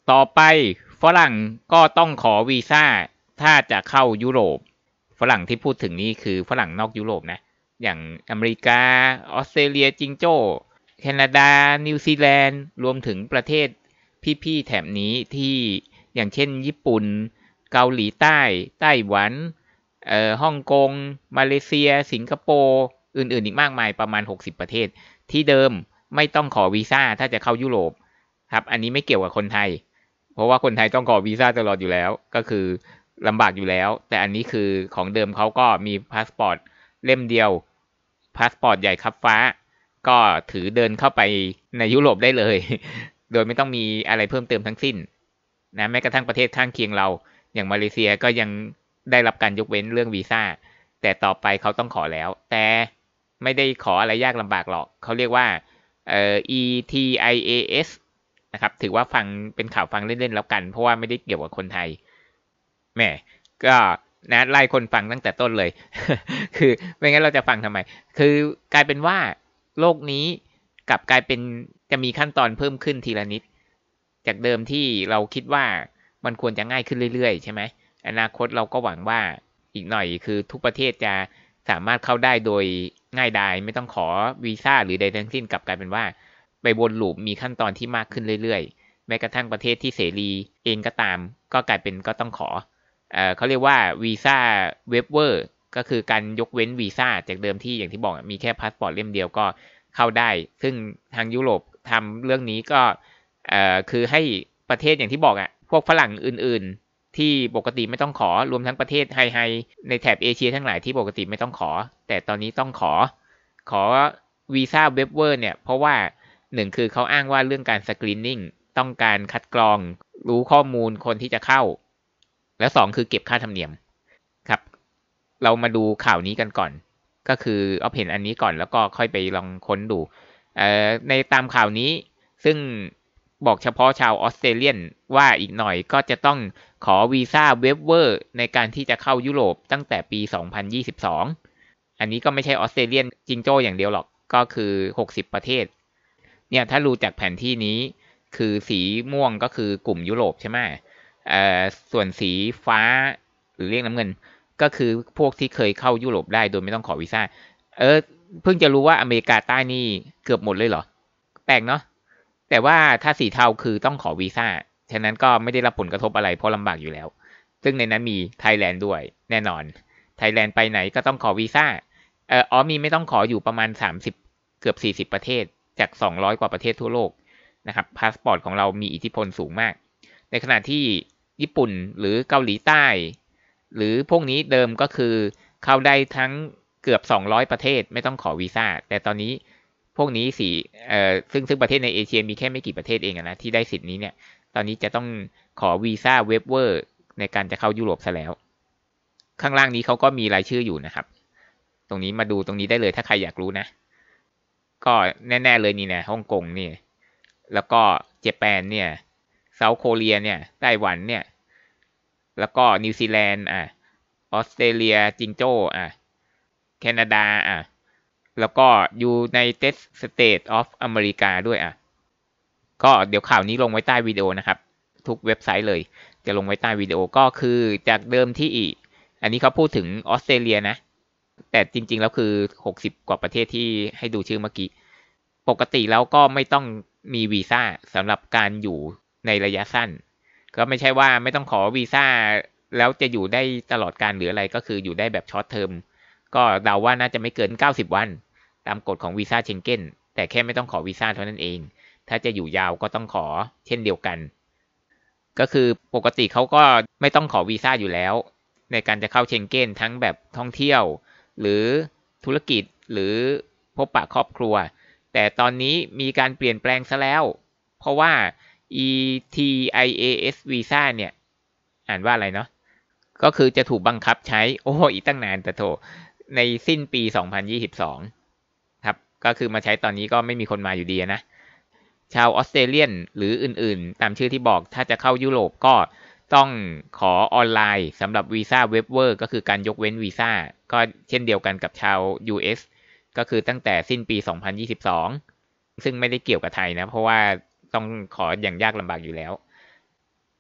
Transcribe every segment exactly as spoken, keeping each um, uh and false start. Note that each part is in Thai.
ต่อไปฝรั่งก็ต้องขอวีซ่าถ้าจะเข้ายุโรปฝรั่งที่พูดถึงนี้คือฝรั่งนอกยุโรปนะอย่างอเมริกาออสเตรเลียจิงโจ้แคนาดานิวซีแลนด์รวมถึงประเทศพี่ๆแถบนี้ที่อย่างเช่นญี่ปุ่นเกาหลีใต้ไต้หวันเอ่อฮ่องกงมาเลเซียสิงคโปร์อื่นๆอีกมากมายประมาณหกสิบประเทศที่เดิมไม่ต้องขอวีซ่าถ้าจะเข้ายุโรปครับอันนี้ไม่เกี่ยวกับคนไทยเพราะว่าคนไทยต้องขอวีซ่าตลอดอยู่แล้วก็คือลำบากอยู่แล้วแต่อันนี้คือของเดิมเขาก็มีพาสปอร์ตเล่มเดียวพาสปอร์ตใหญ่คับฟ้าก็ถือเดินเข้าไปในยุโรปได้เลยโดยไม่ต้องมีอะไรเพิ่มเติมทั้งสิ้นนะแม้กระทั่งประเทศข้างเคียงเราอย่างมาเลเซียก็ยังได้รับการยกเว้นเรื่องวีซ่าแต่ต่อไปเขาต้องขอแล้วแต่ไม่ได้ขออะไรยากลำบากหรอกเขาเรียกว่าเอ่อ อี ที ไอ เอ เอส นะครับถือว่าฟังเป็นข่าวฟังเล่นๆแล้วกันเพราะว่าไม่ได้เกี่ยวกับคนไทยแหมก็นะไล่คนฟังตั้งแต่ต้นเลย คือไม่งั้นเราจะฟังทำไมคือกลายเป็นว่าโลกนี้กลับกลายเป็นจะมีขั้นตอนเพิ่มขึ้นทีละนิดจากเดิมที่เราคิดว่ามันควรจะง่ายขึ้นเรื่อยๆใช่ไหมอนาคตเราก็หวังว่าอีกหน่อยคือทุกประเทศจะสามารถเข้าได้โดยง่ายดายไม่ต้องขอวีซ่าหรือใดทั้งสิ้นกลับกลายเป็นว่าไปวนลูปมีขั้นตอนที่มากขึ้นเรื่อยๆแม้กระทั่งประเทศที่เสรีเองก็ตามก็กลายเป็นก็ต้องขอเอ่อเขาเรียกว่าวีซ่าเวฟเวอร์ก็คือการยกเว้นวีซ่าจากเดิมที่อย่างที่บอกมีแค่พาสปอร์ตเล่มเดียวก็เข้าได้ซึ่งทางยุโรปทำเรื่องนี้ก็เอ่อคือให้ประเทศอย่างที่บอกอ่ะพวกฝรั่งอื่นๆที่ปกติไม่ต้องขอรวมทั้งประเทศไฮๆในแถบเอเชียทั้งหลายที่ปกติไม่ต้องขอแต่ตอนนี้ต้องขอขอวีซ่าเวฟเวอร์เนี่ยเพราะว่าหนึ่งคือเขาอ้างว่าเรื่องการสกรีนนิ่งต้องการคัดกรองรู้ข้อมูลคนที่จะเข้าแล้วสองคือเก็บค่าธรรมเนียมครับเรามาดูข่าวนี้กันก่อนก็คือเอาเห็นอันนี้ก่อนแล้วก็ค่อยไปลองค้นดูเอ่อในตามข่าวนี้ซึ่งบอกเฉพาะชาวออสเตรเลียนว่าอีกหน่อยก็จะต้องขอวีซ่าเวฟเวอร์ในการที่จะเข้ายุโรปตั้งแต่ปีสองพันยี่สิบสองอันนี้ก็ไม่ใช่ออสเตรเลียนจิงโจ้อย่างเดียวหรอกก็คือหกสิบประเทศเนี่ยถ้าดูจากแผนที่นี้คือสีม่วงก็คือกลุ่มยุโรปใช่ไหมเอ่อส่วนสีฟ้าหรือเรียกน้ำเงินก็คือพวกที่เคยเข้ายุโรปได้โดยไม่ต้องขอวีซ่าเออเพิ่งจะรู้ว่าอเมริกาใต้นี่เกือบหมดเลยเหรอแปลกเนาะแต่ว่าถ้าสีเทาคือต้องขอวีซ่าฉะนั้นก็ไม่ได้รับผลกระทบอะไรเพราะลำบากอยู่แล้วซึ่งในนั้นมีไทยแลนด์ด้วยแน่นอนไทยแลนด์ไปไหนก็ต้องขอวีซ่าเอออ๋อมีไม่ต้องขออยู่ประมาณสามสิบเกือบสี่สิบประเทศจากสองร้อยกว่าประเทศทั่วโลกนะครับพาสปอร์ตของเรามีอิทธิพลสูงมากในขณะที่ญี่ปุ่นหรือเกาหลีใต้หรือพวกนี้เดิมก็คือเข้าได้ทั้งเกือบสองร้อยประเทศไม่ต้องขอวีซ่าแต่ตอนนี้พวกนี้สีเอ่อซึ่งซึ่งประเทศในเอเชียมีแค่ไม่กี่ประเทศเองนะที่ได้สิทธิ์นี้เนี่ยตอนนี้จะต้องขอวีซ่าเวฟเวอร์ในการจะเข้ายุโรปซะแล้วข้างล่างนี้เขาก็มีรายชื่ออยู่นะครับตรงนี้มาดูตรงนี้ได้เลยถ้าใครอยากรู้นะก็แน่ๆเลยนี่นะฮ่องกงนี่แล้วก็เจแปนเนี่ยเซาท์โคเรียเนี่ยไต้หวันเนี่ยแล้วก็นิวซีแลนด์อ่ะออสเตรเลียจิงโจ้อ่ะแคนาดาอ่ะแล้วก็ United States of America ด้วยอ่ะก็เดี๋ยวข่าวนี้ลงไว้ใต้วิดีโอนะครับทุกเว็บไซต์เลยจะลงไว้ใต้วิดีโอก็คือจากเดิมที่อีกอันนี้เขาพูดถึงออสเตรเลียนะแต่จริงๆแล้วคือหกสิบกว่าประเทศที่ให้ดูชื่อเมื่อกี้ปกติแล้วก็ไม่ต้องมีวีซ่าสำหรับการอยู่ในระยะสั้นก็ไม่ใช่ว่าไม่ต้องขอวีซ่าแล้วจะอยู่ได้ตลอดการหรืออะไรก็คืออยู่ได้แบบช็อตเทอมก็เดาว่าน่าจะไม่เกินเก้าสิบวันตามกฎของวีซ่าเชงเก้นแต่แค่ไม่ต้องขอวีซ่าเท่านั้นเองถ้าจะอยู่ยาวก็ต้องขอเช่นเดียวกันก็คือปกติเขาก็ไม่ต้องขอวีซ่าอยู่แล้วในการจะเข้าเชงเก้นทั้งแบบท่องเที่ยวหรือธุรกิจหรือพบปะครอบครัวแต่ตอนนี้มีการเปลี่ยนแปลงซะแล้วเพราะว่า อี ที ไอ เอ เอส วีซ่าเนี่ยอ่านว่าอะไรเนาะก็คือจะถูกบังคับใช้โอ้อีกตั้งนานแต่โถในสิ้นปีสองพันยี่สิบสองครับก็คือมาใช้ตอนนี้ก็ไม่มีคนมาอยู่ดีนะชาวออสเตรเลียนหรืออื่นๆตามชื่อที่บอกถ้าจะเข้ายุโรปก็ต้องขอออนไลน์สำหรับวีซ่าเวฟเวอร์ก็คือการยกเว้นวีซ่าก็เช่นเดียวกันกับชาว ยู เอส ก็คือตั้งแต่สิ้นปีสองพันยี่สิบสองซึ่งไม่ได้เกี่ยวกับไทยนะเพราะว่าต้องขออย่างยากลำบากอยู่แล้ว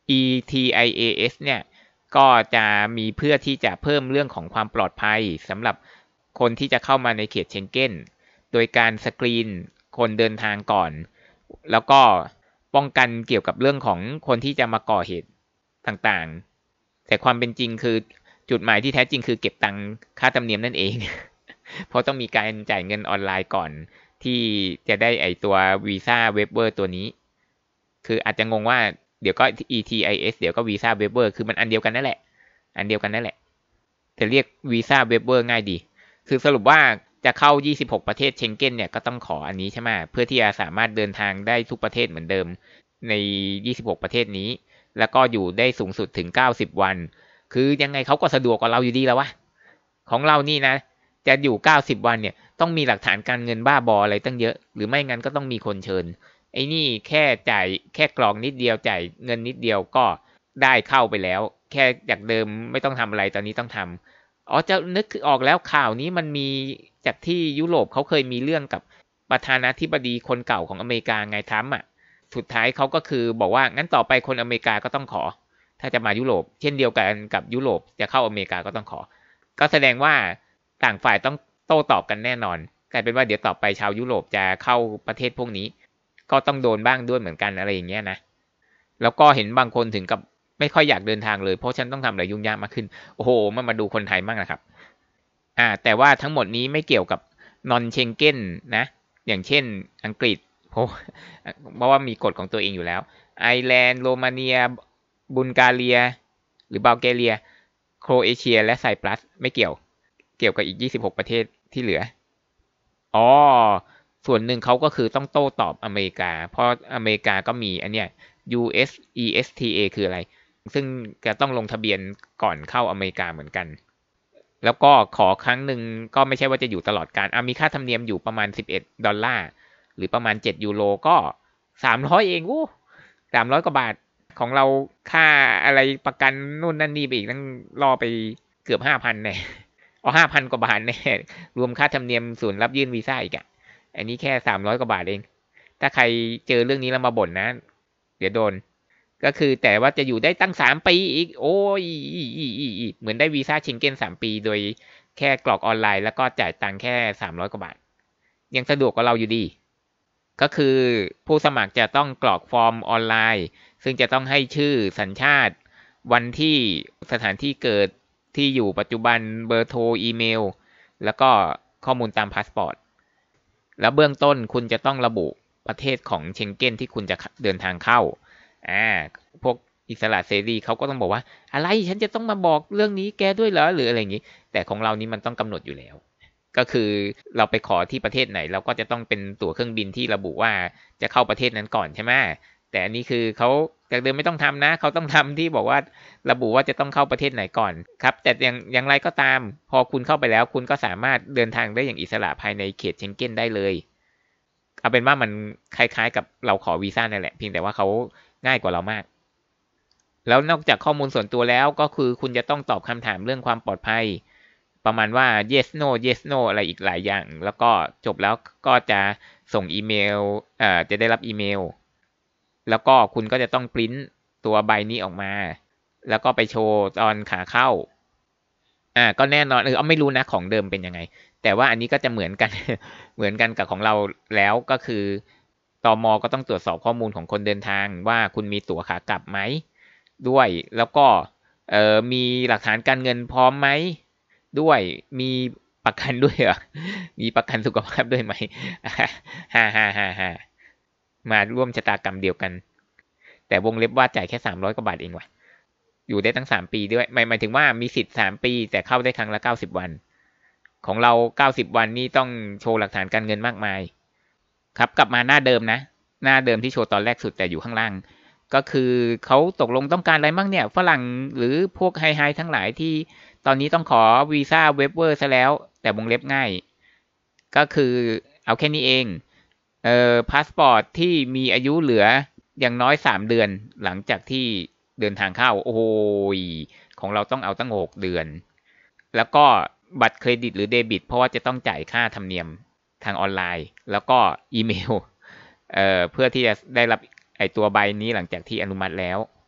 อี ที ไอ เอ เอส เนี่ยก็จะมีเพื่อที่จะเพิ่มเรื่องของความปลอดภัยสำหรับคนที่จะเข้ามาในเขตเชงเก้นโดยการสกรีนคนเดินทางก่อนแล้วก็ป้องกันเกี่ยวกับเรื่องของคนที่จะมาก่อเหตุต่างๆแต่ความเป็นจริงคือจุดหมายที่แท้จริงคือเก็บตังค่าธรรมเนียมนั่นเอง เพราะต้องมีการจ่ายเงินออนไลน์ก่อนที่จะได้ไอตัววีซ่าเวเบอร์ตัวนี้คืออาจจะงงว่าเดี๋ยวก็ อี ที ไอ เอส เดี๋ยวก็วีซ่าเวเบอร์คือมันอันเดียวกันนั่นแหละอันเดียวกันนั่นแหละแต่เรียกวีซ่าเวเบอร์ง่ายดีคือสรุปว่าจะเข้ายี่สิบหกประเทศเชงเก้นเนี่ยก็ต้องขออันนี้ใช่ไหมเพื่อที่จะสามารถเดินทางได้ทุกประเทศเหมือนเดิมในยี่สิบหกประเทศนี้แล้วก็อยู่ได้สูงสุดถึงเก้าสิบวันคือยังไงเขาก็สะดวกกว่าเราอยู่ดีแล้ววะของเรานี่นะจะอยู่เก้าสิบวันเนี่ยต้องมีหลักฐานการเงินบ้าบออะไรตั้งเยอะหรือไม่งั้นก็ต้องมีคนเชิญไอ้นี่แค่จ่ายแค่กรอกนิดเดียวจ่ายเงินนิดเดียวก็ได้เข้าไปแล้วแค่จากเดิมไม่ต้องทำอะไรตอนนี้ต้องทำอ๋อจะนึกออกแล้วข่าวนี้มันมีจากที่ยุโรปเขาเคยมีเรื่องกับประธานาธิบดีคนเก่าของอเมริกาไงทรัมป์อ่ะสุดท้ายเขาก็คือบอกว่างั้นต่อไปคนอเมริกาก็ต้องขอถ้าจะมายุโรปเช่นเดียวกันกับยุโรปจะเข้าอเมริกาก็ต้องขอก็แสดงว่าต่างฝ่ายต้องโต้ตอบกันแน่นอนกลายเป็นว่าเดี๋ยวต่อไปชาวยุโรปจะเข้าประเทศพวกนี้ก็ต้องโดนบ้างด้วยเหมือนกันอะไรอย่างเงี้ยนะแล้วก็เห็นบางคนถึงกับไม่ค่อยอยากเดินทางเลยเพราะฉันต้องทำอะไรยุ่งยากมากขึ้นโอ้โหมันมาดูคนไทยมากนะครับอ่าแต่ว่าทั้งหมดนี้ไม่เกี่ยวกับนอนเชงเก้นนะอย่างเช่นอังกฤษเพราะเพราะว่ามีกฎของตัวเองอยู่แล้วไอร์แลนด์โรมาเนียบุลการีหรือบัลแกเรียโครเอเชียและไซปรัสไม่เกี่ยวเกี่ยวกับอีกยี่สิบหกประเทศที่เหลืออ๋อส่วนหนึ่งเขาก็คือต้องโต้ตอบอเมริกาเพราะอเมริกาก็มีอันเนี้ย ยู เอส อี เอส ที เอ คืออะไรซึ่งจะต้องลงทะเบียนก่อนเข้าอเมริกาเหมือนกันแล้วก็ขอครั้งหนึ่งก็ไม่ใช่ว่าจะอยู่ตลอดกาลอ่ะมีค่าธรรมเนียมอยู่ประมาณสิบเอ็ดดอลลาร์หรือประมาณเจ็ดยูโรก็สามร้อยเองอู้สามร้อยกว่าบาทของเราค่าอะไรประกันนู่นนั่นนี่ไปอีกตั้งรอไปเกือบห้าพันแน่อ๋อห้าพันกว่าบาทแน่รวมค่าธรรมเนียมศูนย์รับยื่นวีซ่าอีกอ่ะอันนี้แค่สามร้อยกว่าบาทเองถ้าใครเจอเรื่องนี้แล้วมาบ่นนะเดี๋ยวโดนก็คือแต่ว่าจะอยู่ได้ตั้งสามปีอีกโอ้ยเหมือนได้วีซ่าเชงเก้นสามปีโดยแค่กรอกออนไลน์แล้วก็จ่ายตังค์แค่สามร้อยกว่าบาทยังสะดวกกว่าเราอยู่ดีก็คือผู้สมัครจะต้องกรอกฟอร์มออนไลน์ซึ่งจะต้องให้ชื่อสัญชาติวันที่สถานที่เกิดที่อยู่ปัจจุบันเบอร์โทรอีเมลแล้วก็ข้อมูลตามพาสปอร์ตแล้วเบื้องต้นคุณจะต้องระบุประเทศของเชงเก้นที่คุณจะเดินทางเข้าอ่าพวกอิสระเสรีเขาก็ต้องบอกว่าอะไรฉันจะต้องมาบอกเรื่องนี้แกด้วยเหรอหรืออะไรอย่างนี้แต่ของเรานี่มันต้องกำหนดอยู่แล้วก็คือเราไปขอที่ประเทศไหนเราก็จะต้องเป็นตั๋วเครื่องบินที่ระบุว่าจะเข้าประเทศนั้นก่อนใช่ไหมแต่อันนี้คือเขาจากเดิมไม่ต้องทำนะเขาต้องทำที่บอกว่าระบุว่าจะต้องเข้าประเทศไหนก่อนครับแต่อย่างอย่างไรก็ตามพอคุณเข้าไปแล้วคุณก็สามารถเดินทางได้อย่างอิสระภายในเขตเชงเก้นได้เลยเอาเป็นว่ามันคล้ายๆกับเราขอวีซ่านั่นแหละเพียงแต่ว่าเขาง่ายกว่าเรามากแล้วนอกจากข้อมูลส่วนตัวแล้วก็คือคุณจะต้องตอบคำถามเรื่องความปลอดภัยประมาณว่า yes no yes no อะไรอีกหลายอย่างแล้วก็จบแล้วก็จะส่งอีเมลเอ่อจะได้รับอีเมลแล้วก็คุณก็จะต้องปริ้นตัวใบนี้ออกมาแล้วก็ไปโชว์ตอนขาเข้าอ่าก็แน่นอนเออเอาไม่รู้นะของเดิมเป็นยังไงแต่ว่าอันนี้ก็จะเหมือนกัน เหมือนกันกับของเราแล้วก็คือตม.ก็ต้องตรวจสอบข้อมูลของคนเดินทางว่าคุณมีตั๋วขากลับไหมด้วยแล้วก็เอ่อมีหลักฐานการเงินพร้อมไหมด้วยมีประกันด้วยเหรอมีประกันสุขภาพด้วยไหมฮ่าฮ่าฮ่าฮ่ามาร่วมชะตากรรมเดียวกันแต่วงเล็บว่าจ่ายแค่สามร้อยกว่าบาทเองว่ะอยู่ได้ตั้งสามปีด้วยหมายหมายถึงว่ามีสิทธิ์สามปีแต่เข้าได้ครั้งละเก้าสิบวันของเราเก้าสิบวันนี่ต้องโชว์หลักฐานการเงินมากมายครับกลับมาหน้าเดิมนะหน้าเดิมที่โชว์ตอนแรกสุดแต่อยู่ข้างล่างก็คือเขาตกลงต้องการอะไรบ้างเนี่ยฝรั่งหรือพวกไฮไฮทั้งหลายที่ตอนนี้ต้องขอวีซ่าเวฟเวอร์ซะแล้วแต่วงเล็บง่ายก็คือเอาแค่นี้เองเอ่อพาสปอร์ตที่มีอายุเหลืออย่างน้อยสามเดือนหลังจากที่เดินทางเข้าโอ้ยของเราต้องเอาตั้งหกเดือนแล้วก็บัตรเครดิตหรือเดบิตเพราะว่าจะต้องจ่ายค่าธรรมเนียมทางออนไลน์แล้วก็อีเมลเอ่อเพื่อที่จะได้รับไอตัวใบนี้หลังจากที่อนุมัติแล้ว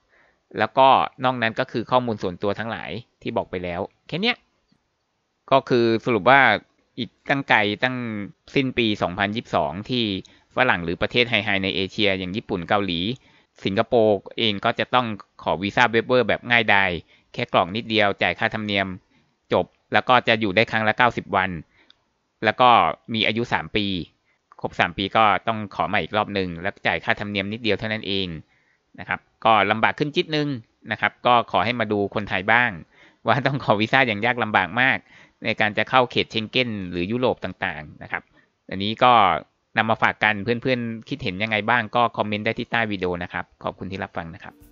แล้วก็นอกนั้นก็คือข้อมูลส่วนตัวทั้งหลายที่บอกไปแล้วแค่เนี้ยก็คือสรุปว่าอีกตั้งไกลตั้งสิ้นปี สองพันยี่สิบสอง ที่ฝรั่งหรือประเทศไฮๆในเอเชียอย่างญี่ปุ่นเกาหลีสิงคโปร์เองก็จะต้องขอวีซ่าเวเบอร์แบบง่ายดายแค่กรอกนิดเดียวจ่ายค่าธรรมเนียมจบแล้วก็จะอยู่ได้ครั้งละเก้าสิบวันแล้วก็มีอายุสามปีครบสามปีก็ต้องขอใหม่อีกรอบนึงแล้วจ่ายค่าธรรมเนียมนิดเดียวเท่านั้นเองนะครับก็ลำบากขึ้นจิตนึงนะครับก็ขอให้มาดูคนไทยบ้างว่าต้องขอวีซ่าอย่างยากลำบากมากในการจะเข้าเขตเชงเก้นหรือยุโรปต่างๆนะครับอันนี้ก็นำมาฝากกันเพื่อนๆคิดเห็นยังไงบ้างก็คอมเมนต์ได้ที่ใต้วิดีโอนะครับขอบคุณที่รับฟังนะครับ